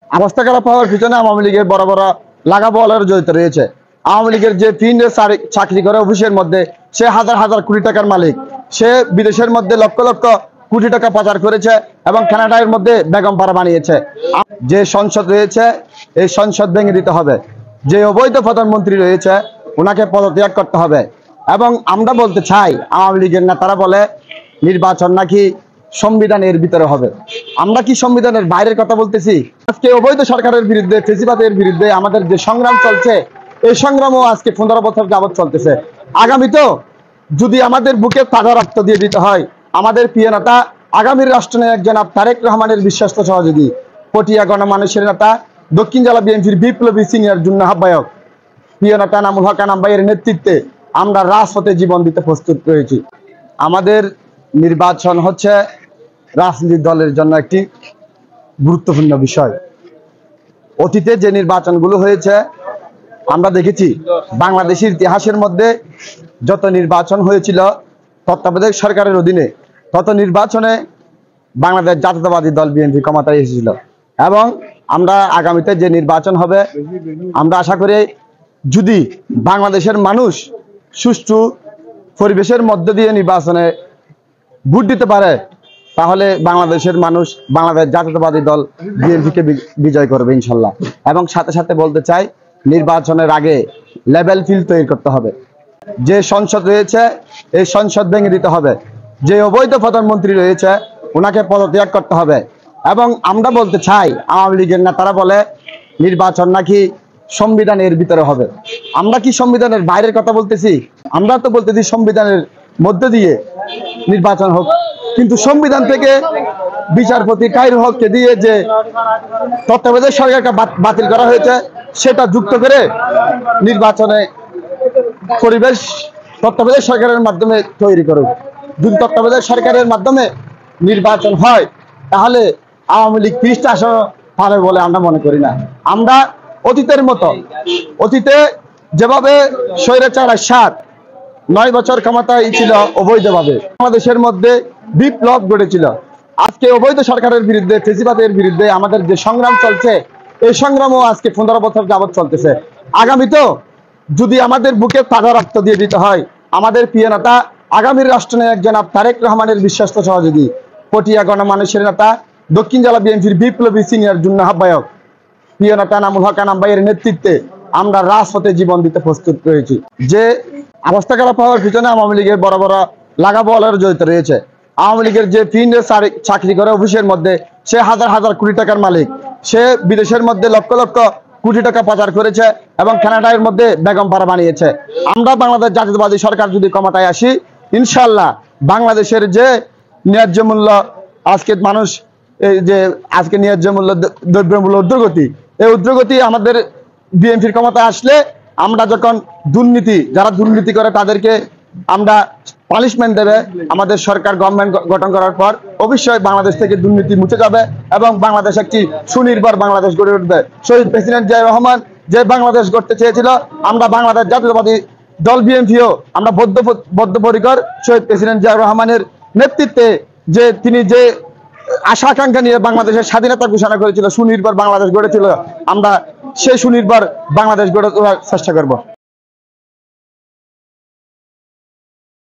অবস্থা খারাপ হওয়ার পিছনে আওয়ামী লীগের বড় বড় লাগাবলার জড়িত রয়েছে। আওয়ামী লীগের যে ফিল্ডে চাকরি করে অফিসের মধ্যে সে হাজার হাজার কোটি টাকার মালিক, সে বিদেশের মধ্যে লক্ষ লক্ষ কোটি টাকা পাচার করেছে এবং কানাডার মধ্যে বেগম পাড়া বানিয়েছে। যে সংসদ রয়েছে এই সংসদ ভেঙে দিতে হবে। যে অবৈধ প্রধানমন্ত্রী রয়েছে ওনাকে পদত্যাগ করতে হবে। এবং আমরা বলতে চাই, আওয়ামী লীগের নেতারা বলে নির্বাচন নাকি সংবিধানের ভিতরে হবে। আমরা কি সংবিধানের বাইরের কথা বলতেছি? আজকে অবৈধ সরকারের বিরুদ্ধে, ফেসিবাদের বিরুদ্ধে আমাদের যে সংগ্রাম চলছে, এই সংগ্রামও আজকে 15 বছর যাবৎ চলতেছে। আগামী তো যদি আমাদের বুকে তাজা রক্ত দিয়ে দিতে হয়, আমাদের প্রিয় নেতা আগামীর রাষ্ট্রনায়ক জনাব তারেক রহমানের বিশ্বস্ত সহযোগী, পটিয়া গণমানুষের নেতা, দক্ষিণ জেলা বিএনপির বিপ্লবী সিনিয়র যুগ্ম আহ্বায়ক প্রিয় নেতা এনামুল হক এনাম ভাইয়ের নেতৃত্বে আমরা রাজপথে জীবন দিতে প্রস্তুত রয়েছি। আমাদের নির্বাচন হচ্ছে রাজনৈতিক দলের জন্য একটি গুরুত্বপূর্ণ বিষয়। অতীতে যে নির্বাচনগুলো হয়েছে আমরা দেখেছি, বাংলাদেশের ইতিহাসের মধ্যে যত নির্বাচন হয়েছিল তত্ত্বাবধায়ক সরকারের অধীনে, তত নির্বাচনে বাংলাদেশ জাতীয়তাবাদী দল বিএনপি ক্ষমতায় এসেছিল। এবং আমরা আগামীতে যে নির্বাচন হবে, আমরা আশা করি যদি বাংলাদেশের মানুষ সুষ্ঠু পরিবেশের মধ্য দিয়ে নির্বাচনে ভোট দিতে পারে, তাহলে বাংলাদেশের মানুষ বাংলাদেশ জাতীয়তাবাদী দল বিএনপিকে বিজয় করবে ইনশাল্লাহ। এবং সাথে সাথে বলতে চাই, নির্বাচনের আগে লেভেল ফিল্ড তৈরি করতে হবে। যে সংসদ রয়েছে এই সংসদ ভেঙে দিতে হবে। যে অবৈধ প্রধানমন্ত্রী রয়েছে ওনাকে পদত্যাগ করতে হবে। এবং আমরা বলতে চাই, আওয়ামী লীগের নেতারা বলে নির্বাচন নাকি সংবিধানের ভিতরে হবে। আমরা কি সংবিধানের বাইরের কথা বলতেছি? আমরা তো বলতেছি সংবিধানের মধ্য দিয়ে নির্বাচন হোক, কিন্তু সংবিধান থেকে বিচারপতি কায়রুল হককে দিয়ে যে তত্ত্বাবধায়ক সরকারকে বাতিল করা হয়েছে সেটা যুক্ত করে নির্বাচনে পরিবেশ তত্ত্বাবধায়ক সরকারের মাধ্যমে তৈরি করুক। যদি তত্ত্বাবধায়ক সরকারের মাধ্যমে নির্বাচন হয় তাহলে আওয়ামী লীগ 30টা আসন পাবে বলে আমরা মনে করি না। আমরা অতীতের মতো, অতীতে যেভাবে স্বৈরাচার 9 বছর ক্ষমতায় ছিল অবৈধভাবে, বাংলাদেশের মধ্যে বিপ্লব ঘটেছিল। আজকে অবৈধ সরকারের বিরুদ্ধে, ফেসিবাদের বিরুদ্ধে আমাদের যে সংগ্রাম চলছে, এই সংগ্রামও আজকে 15 বছর যাবৎ চলতেছে। আগামী তো যদি আমাদের বুকে তাজা রক্ত দিয়ে দিতে হয়, আমাদের প্রিয় নেতা আগামীর রাষ্ট্রনায়ক জনাব তারেক রহমানের বিশ্বস্ত সহযোগী, পটিয়া গণমানুষের নেতা, দক্ষিণ জেলা বিএনপির বিপ্লবী সিনিয়র যুগ্ম আহ্বায়ক প্রিয় নেতা এনামুল হক এনাম ভাইয়ের নেতৃত্বে আমরা রাজপথে জীবন দিতে প্রস্তুত রয়েছি। যে অবস্থা খারাপ হওয়ার পিছনে আওয়ামী লীগের বড় বড় লাগাবলার জড়িত রয়েছে। আওয়ামী লীগের যে ফিল্ডে চাকরি করে অফিসের মধ্যে সে হাজার হাজার কোটি টাকার মালিক, সে বিদেশের মধ্যে লক্ষ লক্ষ কোটি টাকা পাচার করেছে এবং কানাডার মধ্যে বেগম পাড়া বানিয়েছে। আমরা বাংলাদেশ জাতীয়তাবাদী সরকার যদি ক্ষমতায় আসি, ইনশাল্লাহ বাংলাদেশের যে ন্যায্য মূল্য, আজকে মানুষ এই যে আজকে ন্যায্য মূল্য দ্রব্যমূল্য ঊর্ধ্বগতি, এই ঊর্ধ্বগতি আমাদের বিএনপির ক্ষমতায় আসলে আমরা যখন যারা দুর্নীতি করে তাদেরকে আমরা পানিশমেন্ট দেবে আমাদের সরকার, গভর্নমেন্ট গঠন করার পর অবশ্যই বাংলাদেশ থেকে দুর্নীতি মুছে যাবে এবং বাংলাদেশ একটি সুনির্ভর বাংলাদেশ গড়ে উঠবে। শহীদ প্রেসিডেন্ট জিয়াউর রহমান যে বাংলাদেশ গড়তে চেয়েছিল, আমরা বাংলাদেশ জাতীয়তাবাদী দল বিএনপিও আমরা বদ্ধপরিকর শহীদ প্রেসিডেন্ট জিয়াউর রহমানের নেতৃত্বে, যে তিনি যে আশা আকাঙ্ক্ষা নিয়ে বাংলাদেশের স্বাধীনতা ঘোষণা করেছিল, সুনির্ভর বাংলাদেশ গড়েছিল, আমরা সেই সুনির্ভর বাংলাদেশ গড়ে তোলার চেষ্টা করব।